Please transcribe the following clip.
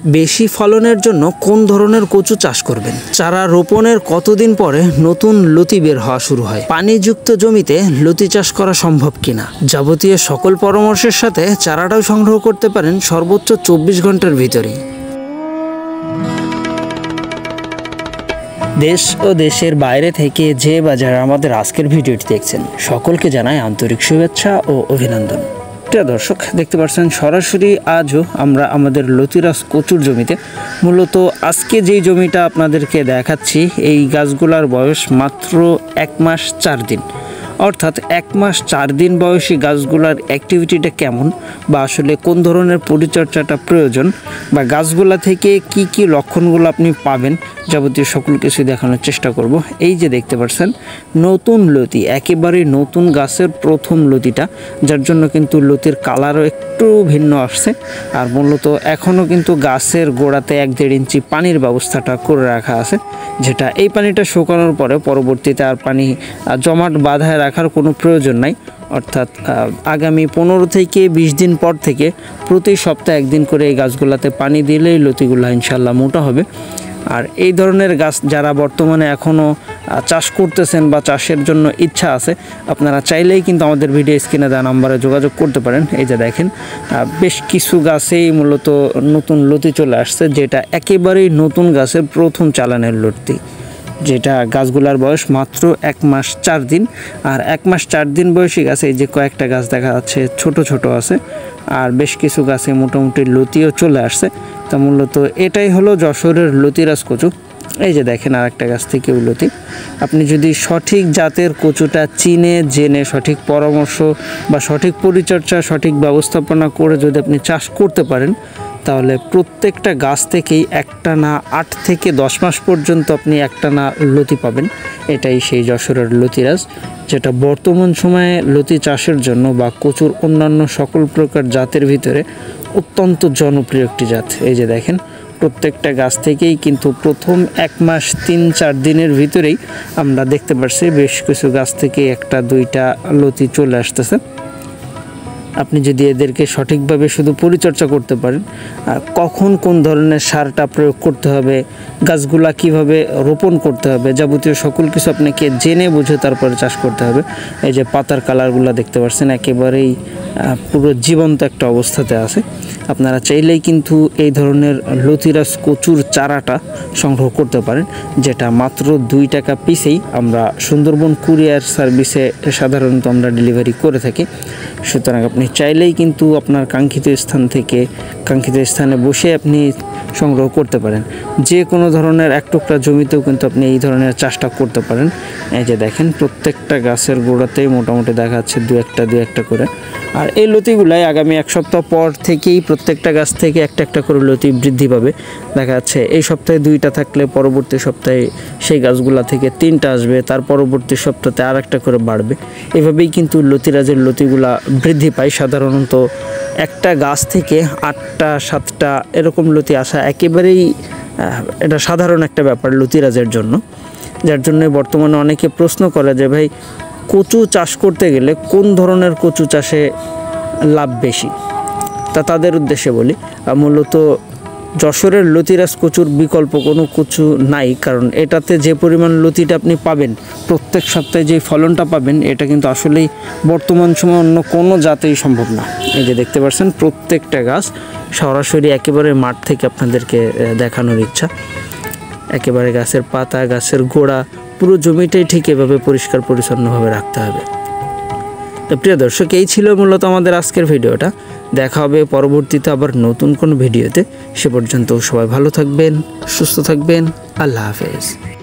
বেশি ফলনের জন্য কোন ধরনের কচু চাষ করবেন? চারা রোপণের কতদিন পরে নতুন লতি বের হওয়া শুরু হয়? পানিযুক্ত জমিতে লতি চাষ করা সম্ভব কিনা? যাবতীয় সকল পরামর্শের সাথে চারাটাও সংগ্রহ করতে পারেন সর্বোচ্চ 24 ঘন্টার ভিতরে। দেশ ও দেশের বাইরে থেকে যে বা যারা আমাদের আজকের ভিডিওটি দেখছেন সকলকে জানাই আন্তরিক শুভেচ্ছা ও অভিনন্দন। প্রিয় দর্শক, দেখতে পাচ্ছেন সরাসরি আজও আমরা আমাদের লতিরাজ কচুর জমিতে, মূলত আজকে যেই জমিটা আপনাদেরকে দেখাচ্ছি এই গাছগুলার বয়স মাত্র 1 মাস 4 দিন। অর্থাৎ 1 মাস 4 দিন বয়সী গাছগুলার অ্যাক্টিভিটিটা কেমন বা আসলে কোন ধরনের পরিচর্যাটা প্রয়োজন বা গাছগুলা থেকে কি কি লক্ষণগুলো আপনি পাবেন যাবতীয় সকল কিছু দেখানোর চেষ্টা করব। এই যে দেখতে পাচ্ছেন নতুন লতি, একেবারে নতুন গাছের প্রথম লতিটা, যার জন্য কিন্তু লতির কালারও একটু ভিন্ন আসছে। আর মূলত এখনও কিন্তু গাছের গোড়াতে 1-1.5 ইঞ্চি পানির ব্যবস্থাটা করে রাখা আছে, যেটা এই পানিটা শুকানোর পরে পরবর্তীতে আর পানি জমাট বাঁধায় রাখার কোনো প্রয়োজন নাই। অর্থাৎ আগামী 15 থেকে 20 দিন পর থেকে প্রতি সপ্তাহে 1 দিন করে এই গাছগুলোতে পানি দিলেই লতিগুলো ইনশাল্লাহ মোটা হবে। আর এই ধরনের গাছ যারা বর্তমানে এখনও চাষ করতেছেন বা চাষের জন্য ইচ্ছা আছে, আপনারা চাইলেই কিন্তু আমাদের ভিডিও স্ক্রিনে দেওয়া নাম্বারে যোগাযোগ করতে পারেন। এই যে দেখেন বেশ কিছু গাছেই মূলত নতুন লতি চলে আসছে, যেটা একেবারেই নতুন গাছের প্রথম চালানের লতি, যেটা গাছগুলার বয়স মাত্র 1 মাস 4 দিন। আর 1 মাস 4 দিন বয়সী গাছে এই যে কয়েকটা গাছ দেখা যাচ্ছে ছোট ছোট আছে, আর বেশ কিছু গাছে মোটামুটি লতিও চলে আসছে। তা মূলত এটাই হলো যশোরের লতিরাজ কচু। এই যে দেখেন আর একটা গাছ থেকেও লতি। আপনি যদি সঠিক জাতের কচুটা চিনে জেনে সঠিক পরামর্শ বা সঠিক পরিচর্যা সঠিক ব্যবস্থাপনা করে যদি আপনি চাষ করতে পারেন, তাহলে প্রত্যেকটা গাছ থেকেই একটানা 8 থেকে 10 মাস পর্যন্ত আপনি একটানা লতি পাবেন। এটাই সেই যশোরের লতিরাজ, যেটা বর্তমান সময়ে লতি চাষের জন্য বা কচুর অন্যান্য সকল প্রকার জাতের ভিতরে অত্যন্ত জনপ্রিয় একটি জাত। এই যে দেখেন প্রত্যেকটা গাছ থেকেই কিন্তু প্রথম 1 মাস 3-4 দিনের ভিতরেই আমরা দেখতে পাচ্ছি বেশ কিছু গাছ থেকে 1-2টা লতি চলে আসতেছে। আপনি যদি এদেরকে সঠিকভাবে শুধু পরিচর্যা করতে পারেন, কখন কোন ধরনের সারটা প্রয়োগ করতে হবে, গাছগুলা কিভাবে রোপণ করতে হবে, যাবতীয় সকল কিছু আপনাকে জেনে বুঝে তারপরে চাষ করতে হবে। এই যে পাতার কালারগুলো দেখতে পাচ্ছেন একেবারেই পুরো জীবন্ত একটা অবস্থাতে আছে। আপনারা চাইলেই কিন্তু এই ধরনের লতিরাজ কচুর চারাটা সংগ্রহ করতে পারেন, যেটা মাত্র 2 টাকা পিসেই আমরা সুন্দরবন কুরিয়ার সার্ভিসে সাধারণত আমরা ডেলিভারি করে থাকি। সুতরাং আপনি চাইলেই কিন্তু আপনার কাঙ্ক্ষিত স্থান থেকে কাঙ্ক্ষিত স্থানে বসে আপনি সংগ্রহ করতে পারেন। যে কোনো ধরনের 1 টুকরা জমিতেও কিন্তু আপনি এই ধরনের চাষটা করতে পারেন। এই যে দেখেন প্রত্যেকটা গাছের গোড়াতেই মোটামুটি দেখা যাচ্ছে 2-1 করে। আর এই লতিগুলাই আগামী 1 সপ্তাহ পর থেকেই প্রত্যেকটা গাছ থেকে একটা করে লতি বৃদ্ধি পাবে। দেখা যাচ্ছে এই সপ্তাহে 2টা থাকলে পরবর্তী সপ্তাহে সেই গাছগুলা থেকে 3টা আসবে, তার পরবর্তী সপ্তাহে আরেকটা করে বাড়বে। এভাবেই কিন্তু লতিরাজের লতিগুলা বৃদ্ধি পায়। সাধারণত একটা গাছ থেকে 8টা 7টা এরকম লতি আসা একেবারেই এটা সাধারণ একটা ব্যাপার লতিরাজের জন্য। যার জন্য বর্তমানে অনেকে প্রশ্ন করে যে ভাই কচু চাষ করতে গেলে কোন ধরনের কচু চাষে লাভ বেশি। তাদের উদ্দেশ্যে বলি, মূলত যশোরের লতিরাজ কচুর বিকল্প কোনো কচু নাই, কারণ এটাতে যে পরিমাণ লতিটা আপনি পাবেন, প্রত্যেক সপ্তাহে যে ফলনটা পাবেন, এটা কিন্তু আসলেই বর্তমান সময়ে অন্য কোনো জাতেই সম্ভব না। এই যে দেখতে পাচ্ছেন প্রত্যেকটা গাছ সরাসরি একেবারে মাঠ থেকে আপনাদেরকে দেখানোর ইচ্ছা। একেবারে গাছের পাতা, গাছের গোড়া, পুরো জমিটাই ঠিক এভাবে পরিষ্কার পরিচ্ছন্নভাবে রাখতে হবে। তো প্রিয় দর্শক, এই ছিল মূলত আমাদের আজকের ভিডিওটা। দেখা হবে পরবর্তীতে আবার নতুন কোনো ভিডিওতে। সে পর্যন্ত সবাই ভালো থাকবেন, সুস্থ থাকবেন। আল্লাহ হাফেজ।